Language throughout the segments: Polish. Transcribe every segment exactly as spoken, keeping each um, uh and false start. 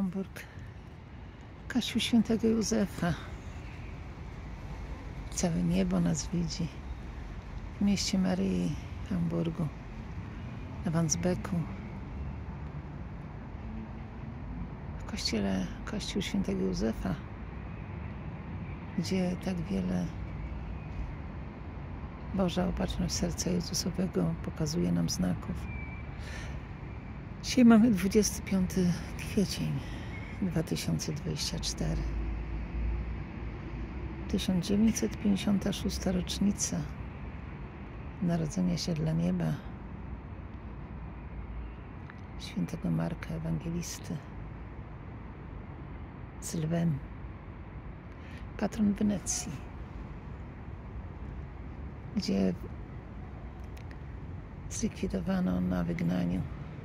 Hamburg, Kościół Świętego Józefa. Całe niebo nas widzi. W mieście Maryi, Hamburgu, na Wandsbeku. W kościele Kościół Świętego Józefa, gdzie tak wiele Boża Opatrzność Serca Jezusowego pokazuje nam znaków. Dzisiaj mamy dwudziesty piąty kwiecień dwa tysiące dwudziesty czwarty. tysiąc dziewięćset pięćdziesiąta szósta rocznica narodzenia się dla nieba świętego Marka Ewangelisty z lwem, patron Wenecji, gdzie zlikwidowano na wygnaniu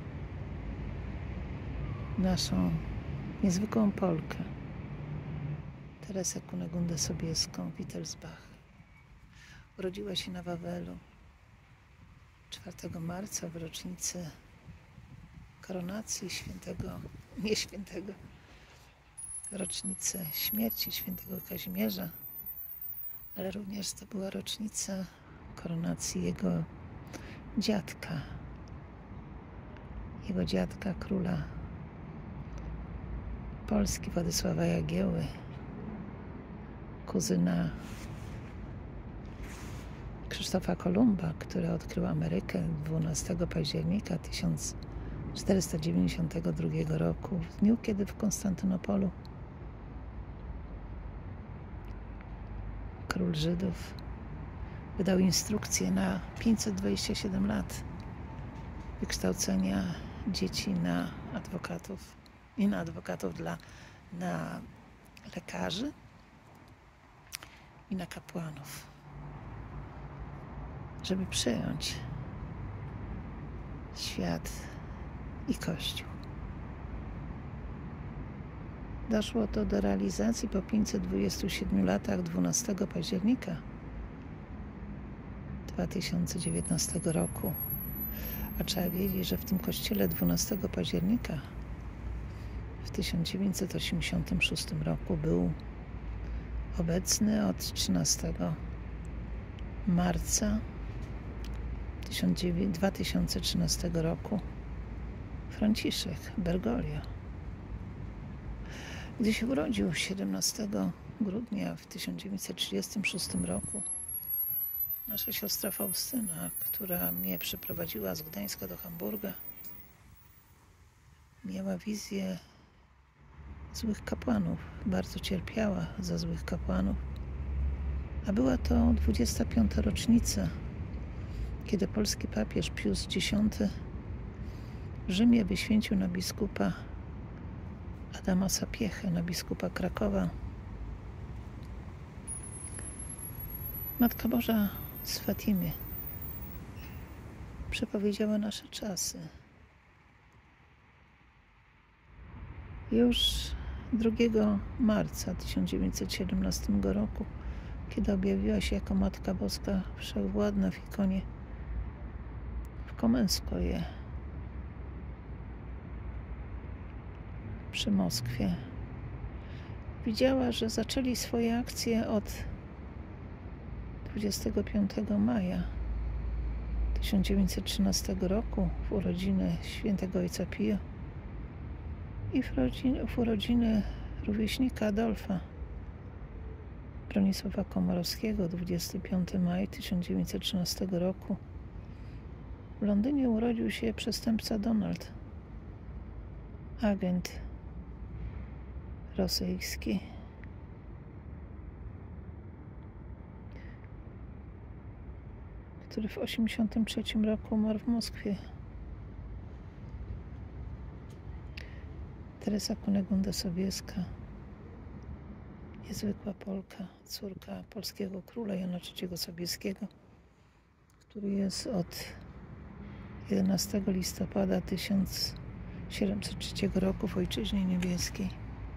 naszą niezwykłą Polkę, Teresę Kunegundę Sobieską, Wittelsbach. Urodziła się na Wawelu czwartego marca w rocznicę koronacji świętego, nie świętego, rocznicę śmierci świętego Kazimierza, ale również to była rocznica koronacji jego dziadka, jego dziadka, króla Polski Władysława Jagieły, kuzyna Krzysztofa Kolumba, który odkrył Amerykę dwunastego października tysiąc czterysta dziewięćdziesiątego drugiego roku, w dniu, kiedy w Konstantynopolu król Żydów wydał instrukcję na pięćset dwadzieścia siedem lat wykształcenia dzieci na adwokatów i na adwokatów dla na lekarzy i na kapłanów, żeby przejąć świat i Kościół. Doszło to do realizacji po pięćset dwudziestu siedmiu latach dwunastego października dwa tysiące dziewiętnastego roku. A trzeba wiedzieć, że w tym kościele dwunastego października w tysiąc dziewięćset osiemdziesiątym szóstym roku był obecny od trzynastego marca dwa tysiące trzynastego roku Franciszek Bergoglio. Gdy się urodził siedemnastego grudnia w tysiąc dziewięćset trzydziestym szóstym roku, nasza siostra Faustyna, która mnie przyprowadziła z Gdańska do Hamburga, miała wizję złych kapłanów, bardzo cierpiała za złych kapłanów, a była to dwudziesta piąta rocznica, kiedy polski papież Pius dziesiąty w Rzymie wyświęcił na biskupa Adama Sapiehę, na biskupa Krakowa. Matka Boża z Fatimy przepowiedziała nasze czasy. Już drugiego marca tysiąc dziewięćset siedemnastego roku, kiedy objawiła się jako Matka Boska Wszechwładna w ikonie w Komenskoje przy Moskwie, widziała, że zaczęli swoje akcje od dwudziestego piątego maja tysiąc dziewięćset trzynastego roku, w urodziny świętego Ojca Pio i w, rodzin, w urodziny rówieśnika Adolfa, Bronisława Komorowskiego, dwudziestego piątego maja tysiąc dziewięćset trzynastego roku. W Londynie urodził się przestępca Donald, agent rosyjski, który w osiemdziesiątym trzecim roku umarł w Moskwie. Teresa Kunegunda Sobieska, niezwykła Polka, córka polskiego króla Jana trzeciego Sobieskiego, który jest od jedenastego listopada tysiąc siedemset trzeciego roku w Ojczyźnie Niebieskiej.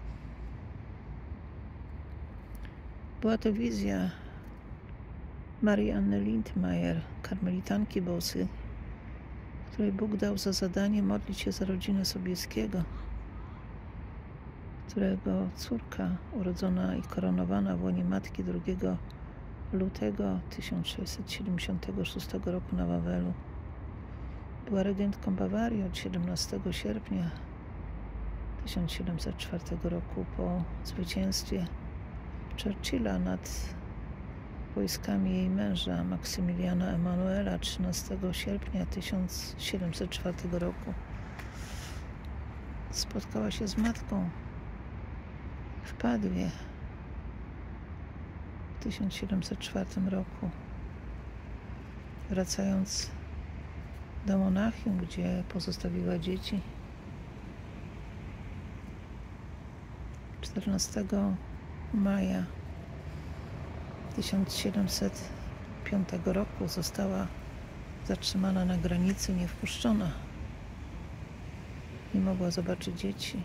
Była to wizja Marii Anny Lindmayer, karmelitanki bosy, której Bóg dał za zadanie modlić się za rodzinę Sobieskiego, którego córka urodzona i koronowana w łonie matki drugiego lutego tysiąc sześćset siedemdziesiątego szóstego roku na Wawelu była regentką Bawarii od siedemnastego sierpnia tysiąc siedemset czwartego roku po zwycięstwie Churchilla nad wojskami jej męża Maksymiliana Emanuela trzynastego sierpnia tysiąc siedemset czwartego roku. Spotkała się z matką w Padwie w tysiąc siedemset czwartym roku. Wracając do Monachium, gdzie pozostawiła dzieci, czternastego maja tysiąc siedemset piątego roku została zatrzymana na granicy, nie wpuszczona. Nie mogła zobaczyć dzieci.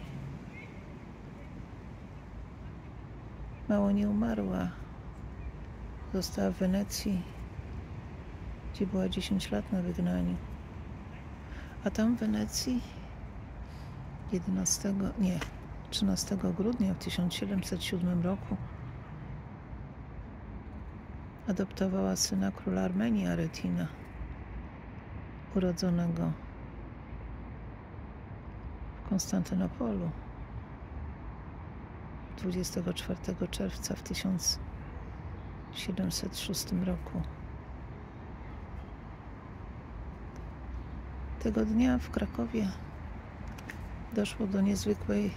Mało nie umarła. Została w Wenecji, gdzie była dziesięć lat na wygnaniu. A tam w Wenecji jedenastego, nie, trzynastego grudnia w tysiąc siedemset siódmym roku adoptowała syna króla Armenii Aretina, urodzonego w Konstantynopolu dwudziestego czwartego czerwca w tysiąc siedemset szóstym roku. Tego dnia w Krakowie doszło do niezwykłej,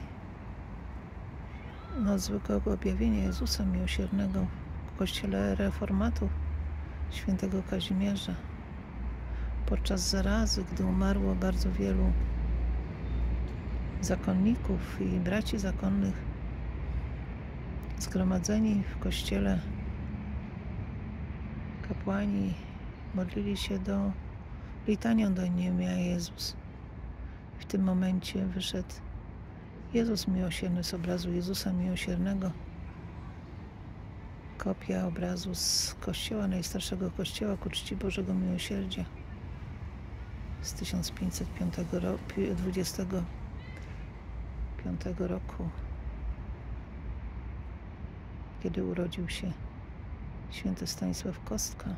no, zwykłego objawienia Jezusa Miłosiernego w kościele reformatów świętego Kazimierza. Podczas zarazy, gdy umarło bardzo wielu zakonników i braci zakonnych, zgromadzeni w kościele kapłani modlili się do litanią do imienia Jezus. W tym momencie wyszedł Jezus Miłosierny z obrazu Jezusa Miłosiernego. Kopia obrazu z kościoła, najstarszego kościoła ku czci Bożego Miłosierdzia z tysiąc pięćset dwudziestego piątego roku, kiedy urodził się święty Stanisław Kostka.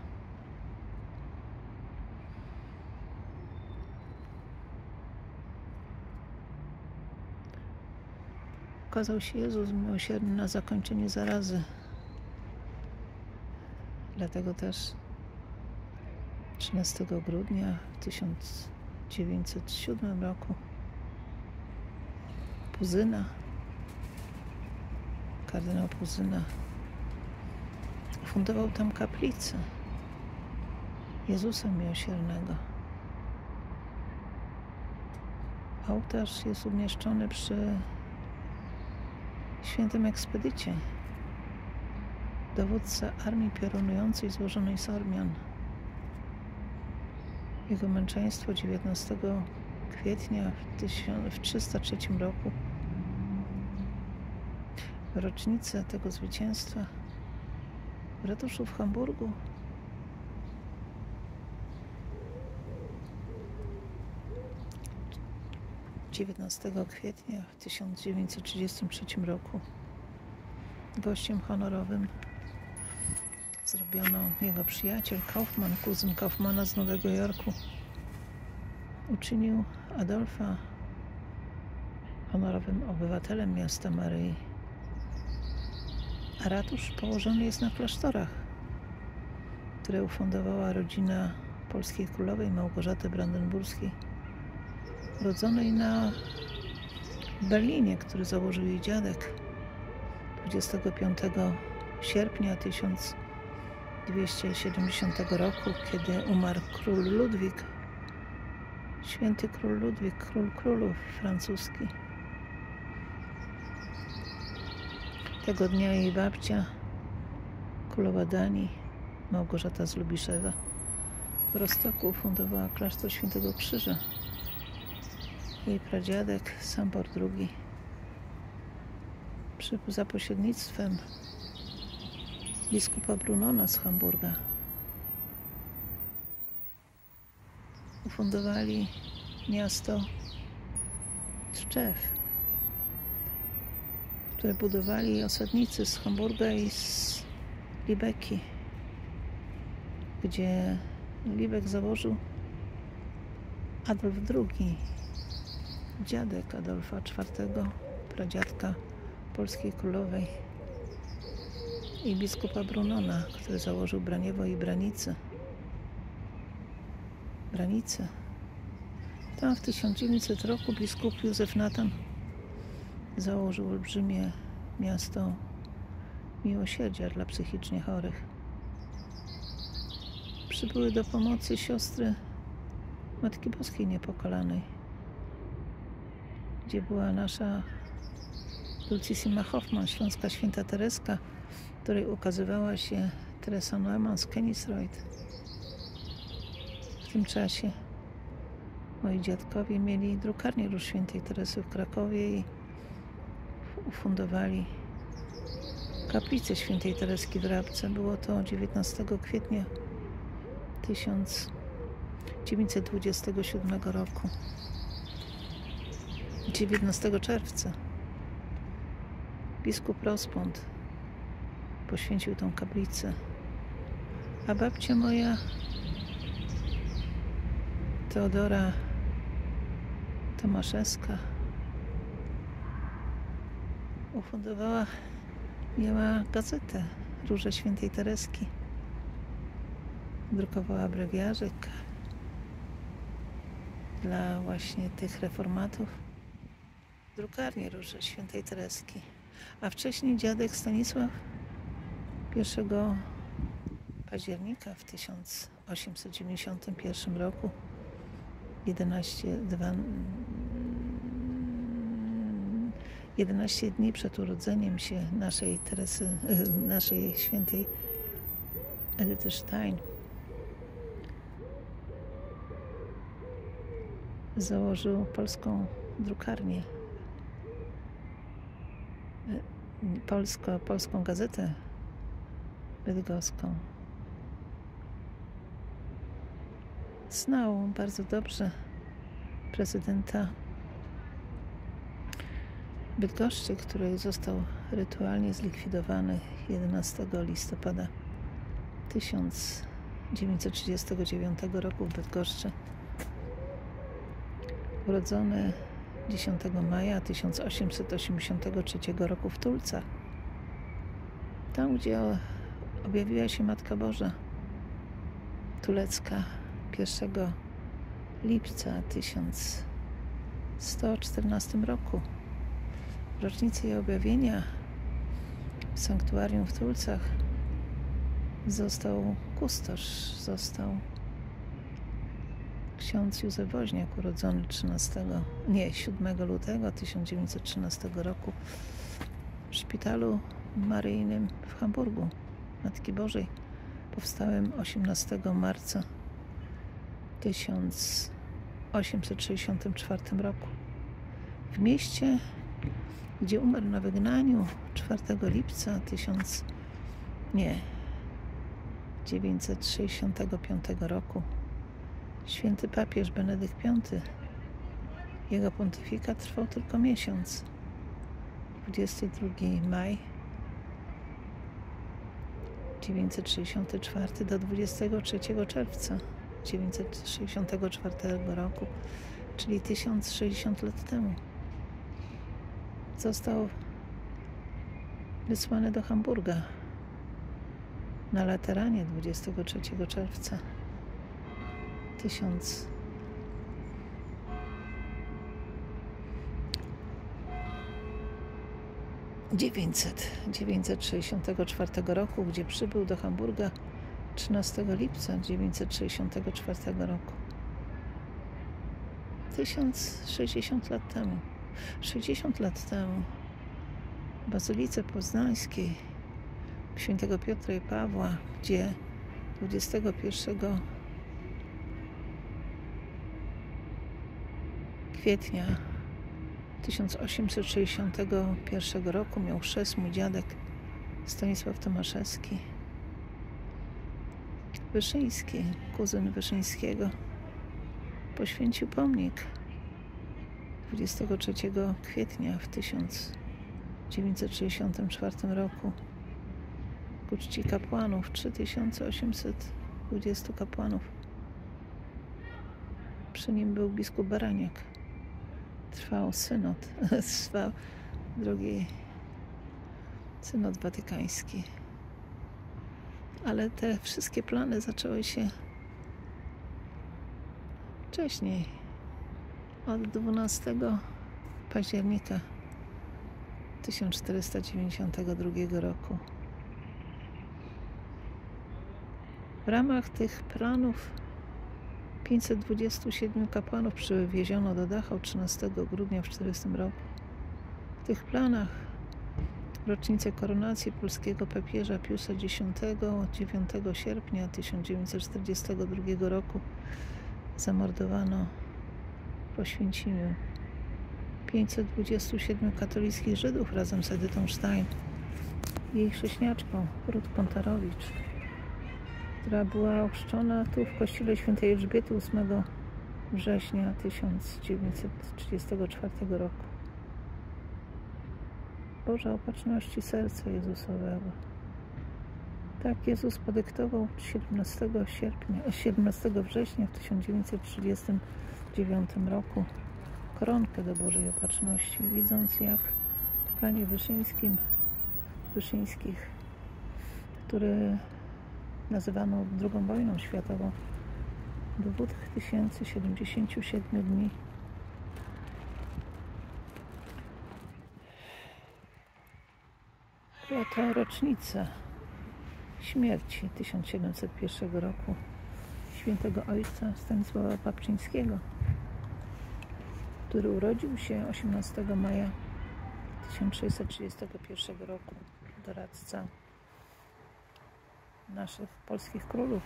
Ukazał się Jezus Miłosierny na zakończenie zarazy. Dlatego też trzynastego grudnia w tysiąc dziewięćset siódmym roku Puzyna, kardynał Puzyna, fundował tam kaplicę Jezusa Miłosiernego. Ołtarz jest umieszczony przy świętym Ekspedycie, dowódca armii piorunującej złożonej z Ormian. Jego męczeństwo dziewiętnastego kwietnia w trzysta trzecim roku, w rocznicę tego zwycięstwa w ratuszu w Hamburgu dziewiętnastego kwietnia w tysiąc dziewięćset trzydziestym trzecim roku gościem honorowym zrobiono jego przyjaciel Kaufman, kuzyn Kaufmana z Nowego Jorku. Uczynił Adolfa honorowym obywatelem miasta Maryi. A ratusz położony jest na klasztorach, które ufundowała rodzina polskiej królowej Małgorzaty Brandenburskiej, urodzonej na Berlinie, który założył jej dziadek dwudziestego piątego sierpnia tysiąc dwieście siedemdziesiątego roku, kiedy umarł król Ludwik, święty król Ludwik, król królów francuski. Tego dnia jej babcia, królowa Danii, Małgorzata z Lubiszewa, w Rostoku fundowała klasztor Świętego Krzyża. Jej pradziadek, Sambor drugi, przy, za pośrednictwem biskupa Brunona z Hamburga, ufundowali miasto Tczew. które budowali osadnicy z Hamburga i z Libeki, gdzie Libek założył Adolf drugi, dziadek Adolfa czwartego, pradziadka polskiej królowej, i biskupa Brunona, który założył Braniewo i Branice. Branice. Tam w tysiąc dziewięćsetnym roku biskup Józef Natan założył olbrzymie miasto miłosierdzia dla psychicznie chorych. Przybyły do pomocy siostry Matki Boskiej Niepokalanej, gdzie była nasza Dulcissima Hoffmann, śląska święta Tereska, której ukazywała się Teresa Neumann z Kenisreuth. W tym czasie moi dziadkowie mieli drukarnię Róż Świętej Teresy w Krakowie i ufundowali kaplicę Świętej Tereski w Rabce. Było to dziewiętnastego kwietnia tysiąc dziewięćset dwudziestego siódmego roku. dziewiętnastego czerwca biskup Rospont poświęcił tą kaplicę, a babcia moja Teodora Tomaszewska ufundowała, miała gazetę Róże Świętej Tereski, drukowała brewiarzyk dla właśnie tych reformatów, drukarnię Róże Świętej Tereski. A wcześniej dziadek Stanisław pierwszego października w tysiąc osiemset dziewięćdziesiątym pierwszym roku, jedenaście, dwa, jedenaście dni przed urodzeniem się naszej Teresy, naszej świętej Edyty Stein, założył polską drukarnię, polsko, polską gazetę bydgoską. Znał bardzo dobrze prezydenta Bydgoszczy, który został rytualnie zlikwidowany jedenastego listopada tysiąc dziewięćset trzydziestego dziewiątego roku w Bydgoszczy. Urodzony dziesiątego maja tysiąc osiemset osiemdziesiątego trzeciego roku w Tulcach, tam gdzie objawiła się Matka Boża Tulecka pierwszego lipca tysiąc sto czternastym roku. W rocznicę jej objawienia w sanktuarium w Tulcach został kustosz, został ksiądz Józef Woźniak, urodzony trzynastego, nie, siódmego lutego tysiąc dziewięćset trzynastego roku w szpitalu maryjnym w Hamburgu Matki Bożej, powstałym osiemnastego marca tysiąc osiemset sześćdziesiątym czwartym roku. W mieście, gdzie umarł na wygnaniu czwartego lipca tysiąc nie, dziewięćset sześćdziesiątego piątego roku święty papież Benedykt piąty. Jego pontyfikat trwał tylko miesiąc. dwudziestego drugiego maja dziewięćset sześćdziesiąty czwarty do dwudziestego trzeciego czerwca dziewięćset sześćdziesiątego czwartego roku, czyli tysiąc sześćdziesiąt lat temu, został wysłany do Hamburga na Lateranie dwudziestego trzeciego czerwca tysiąc dziewięćset sześćdziesiątego czwartego roku, gdzie przybył do Hamburga trzynastego lipca dziewięćset sześćdziesiątego czwartego roku. tysiąc sześćdziesiąt lat temu. sześćdziesiąt lat temu w Bazylice Poznańskiej świętego Piotra i Pawła, gdzie dwudziestego pierwszego kwietnia tysiąc osiemset sześćdziesiątego pierwszego roku miał chrzest mój dziadek Stanisław Tomaszewski, Wyszyński, kuzyn Wyszyńskiego, poświęcił pomnik dwudziestego trzeciego kwietnia w tysiąc dziewięćset sześćdziesiątym czwartym roku ku czci kapłanów, trzy tysiące osiemset dwudziestu kapłanów. Przy nim był biskup Baraniak. Trwał synod, trwał drugi synod watykański. Ale te wszystkie plany zaczęły się wcześniej, od dwunastego października tysiąc czterysta dziewięćdziesiątego drugiego roku. W ramach tych planów pięćset dwudziestu siedmiu kapłanów przywieziono do Dachau trzynastego grudnia w czterdziestym roku. W tych planach w rocznicę koronacji polskiego papieża Piusa X dziewiątego sierpnia tysiąc dziewięćset czterdziestego drugiego roku zamordowano w Oświęcimiu pięćset dwudziestu siedmiu katolickich Żydów razem z Edytą Stein, jej chrześniaczką Ruth Pontarowicz, która była ochrzczona tu w kościele świętej Elżbiety ósmego września tysiąc dziewięćset trzydziestego czwartego roku. Boża Opatrzności serca Jezusowego. Tak Jezus podyktował siedemnastego sierpnia, siedemnastego września w tysiąc dziewięćset trzydziestym dziewiątym roku koronkę do Bożej Opatrzności, widząc jak w planie wyszyńskim, wyszyńskich, który nazywano drugą wojną światową, dwa tysiące siedemdziesiąt siedem dni była to rocznica śmierci tysiąc siedemset pierwszego roku świętego ojca Stanisława Papczyńskiego, który urodził się osiemnastego maja tysiąc sześćset trzydziestego pierwszego roku, doradca naszych polskich królów.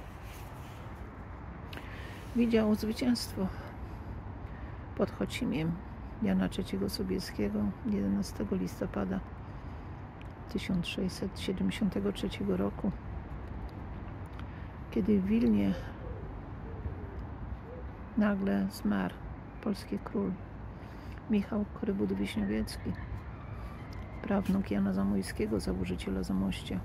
Widział zwycięstwo pod Chocimiem Jana trzeciego Sobieskiego jedenastego listopada tysiąc sześćset siedemdziesiątego trzeciego roku, kiedy w Wilnie nagle zmarł polski król Michał Korybut-Wiśniowiecki, prawnuk Jana Zamoyskiego, założyciela Zamościa.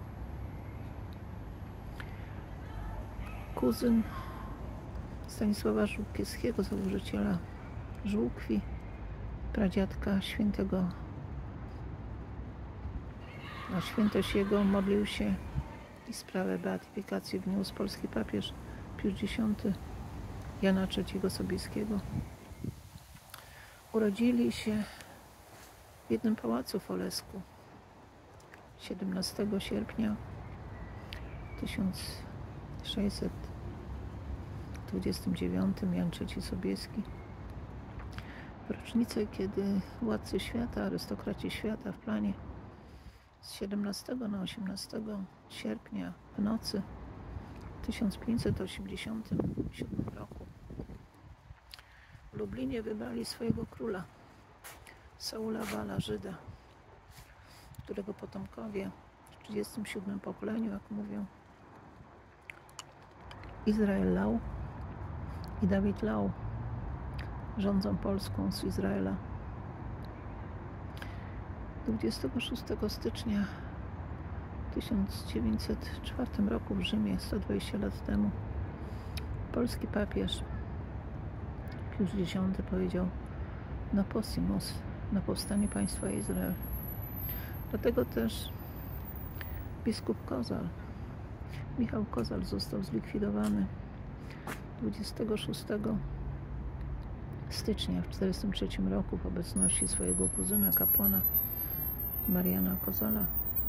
Kuzyn Stanisława Żółkiewskiego, założyciela Żółkwi, pradziadka świętego, na świętość jego modlił się i sprawę beatyfikacji wniósł polski papież Pius dziesiąty Jana trzeciego Sobieskiego. Urodzili się w jednym pałacu w Olesku siedemnastego sierpnia tysiąc sześćset dwudziestym dziewiątym Jan trzeci Sobieski. W rocznicę, kiedy władcy świata, arystokraci świata w planie z siedemnastego na osiemnastego sierpnia w nocy tysiąc pięćset osiemdziesiątym siódmym roku w Lublinie wybrali swojego króla, Saula Bala, Żyda, którego potomkowie w trzydziestym siódmym pokoleniu, jak mówią, Izrael Lau i Dawid Lau rządzą Polską z Izraela. dwudziestego szóstego stycznia tysiąc dziewięćset czwartym roku w Rzymie, sto dwadzieścia lat temu, polski papież Pius dziesiąty powiedział na possimus, na powstanie państwa Izrael. Dlatego też biskup Kozal, Michał Kozal, został zlikwidowany dwudziestego szóstego stycznia w czterdziestym trzecim roku w obecności swojego kuzyna, kapłana Mariana Kozala.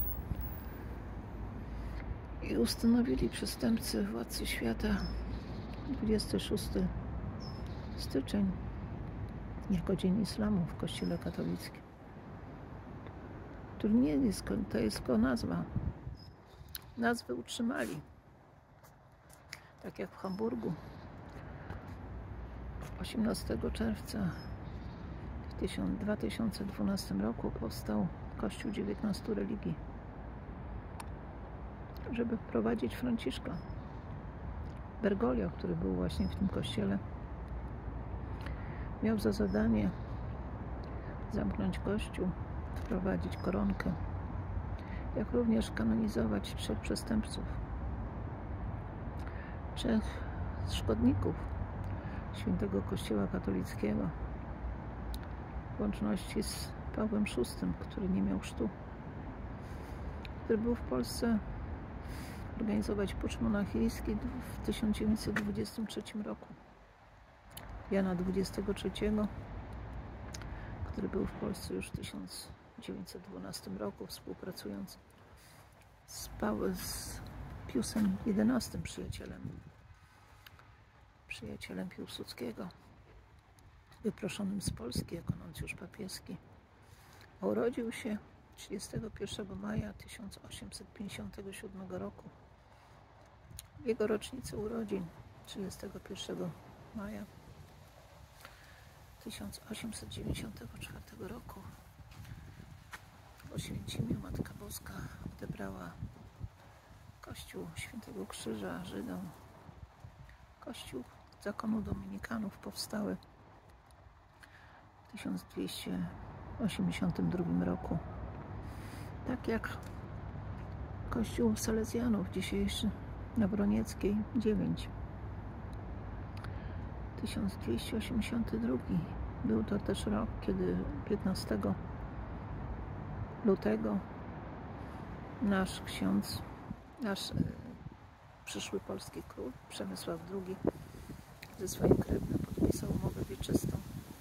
I ustanowili przestępcy, władcy świata, dwudziestego szóstego stycznia jako Dzień Islamu w Kościele katolickim. Który nie jest, to jest tylko nazwa. Nazwy utrzymali. Tak jak w Hamburgu osiemnastego czerwca w dwa tysiące dwunastym roku powstał Kościół dziewiętnastu religii, żeby wprowadzić Franciszka. Bergoglio, który był właśnie w tym kościele, miał za zadanie zamknąć kościół wprowadzić koronkę, jak również kanonizować trzech przestępców, trzech szkodników świętego Kościoła katolickiego, w łączności z Pawłem szóstym, który nie miał chrztu, który był w Polsce organizować pucz monachijski w tysiąc dziewięćset dwudziestym trzecim roku. Jana dwudziestego trzeciego, który był w Polsce już w tysiąc dziewięćset dwunastym roku, współpracując z, Paweł, z Piusem jedenastym, przyjacielem, przyjacielem Piłsudskiego, wyproszonym z Polski jako nuncjusz papieski. Urodził się trzydziestego pierwszego maja tysiąc osiemset pięćdziesiątego siódmego roku. W jego rocznicę urodzin trzydziestego pierwszego maja tysiąc osiemset dziewięćdziesiątego czwartego roku w Oświęcimiu Matka Boska odebrała Kościół Świętego Krzyża Żydom. Kościół zakonu dominikanów powstały w tysiąc dwieście osiemdziesiątym drugim roku. Tak jak Kościół Salezjanów dzisiejszy na Bronieckiej dziewięć. tysiąc dwieście osiemdziesiąty drugi. Był to też rok, kiedy piętnastego lutego nasz ksiądz, nasz e, przyszły polski król Przemysław drugi ze swoim krewnym podpisał umowę wieczystą.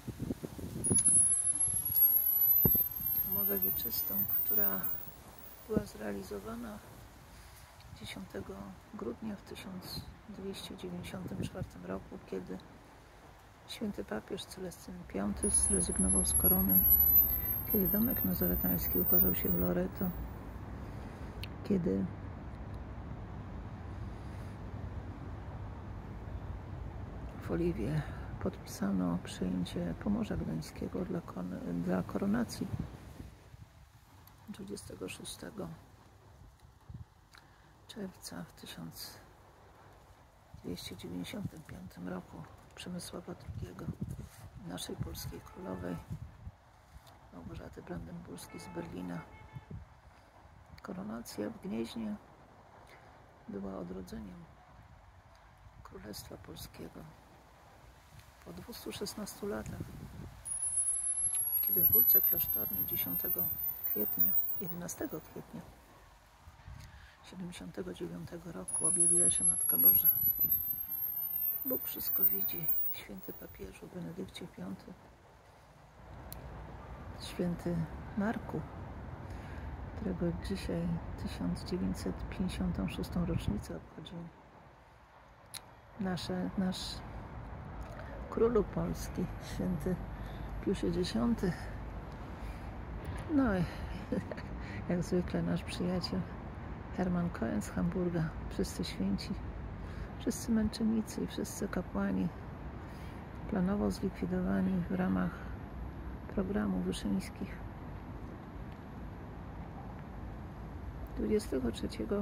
Umowę wieczystą, która była zrealizowana dziesiątego grudnia w tysiąc dwieście dziewięćdziesiątym czwartym roku, kiedy święty papież Celestyn piąty zrezygnował z korony, kiedy domek nazaretański ukazał się w Loreto, kiedy w Oliwie podpisano przyjęcie Pomorza Gdańskiego dla, dla koronacji dwudziestego szóstego czerwca w tysiąc dwieście dziewięćdziesiątym piątym roku Przemysława drugiego, naszej polskiej królowej Małgorzaty Brandenburskiej z Berlina. Koronacja w Gnieźnie była odrodzeniem Królestwa Polskiego po dwustu szesnastu latach, kiedy w Górce Klasztornej dziesiątego kwietnia, jedenastego kwietnia siedemdziesiątego dziewiątego roku objawiła się Matka Boża. Bóg wszystko widzi. Święty papieżu Benedykcie piątym, święty Marku, którego dzisiaj tysiąc dziewięćset pięćdziesiątą szóstą rocznicę obchodzimy. Nasze, nasz królu Polski, święty Piusie dziesiąty. No i jak zwykle nasz przyjaciel Hermann Cohen z Hamburga. Wszyscy święci, wszyscy męczennicy i wszyscy kapłani planowo zlikwidowani w ramach programu Wyszyńskich. dwudziestego trzeciego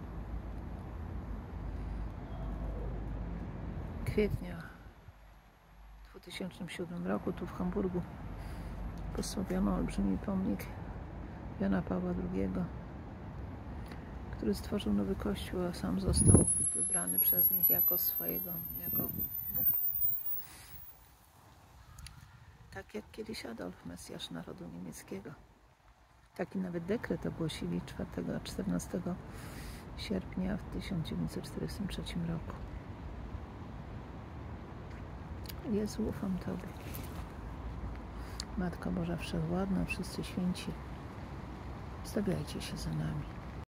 kwietnia w dwa tysiące siódmym roku tu w Hamburgu postawiono olbrzymi pomnik Jana Pawła drugiego, który stworzył nowy kościół, a sam został wybrany przez nich jako swojego, jako Bóg. Tak jak kiedyś Adolf, Mesjasz narodu niemieckiego. Taki nawet dekret ogłosili czwartego a czternastego sierpnia w tysiąc dziewięćset czterdziestym trzecim roku. Jezu, ufam Tobie. Matko Boża Wszechwładna, wszyscy święci, wstawiajcie się za nami.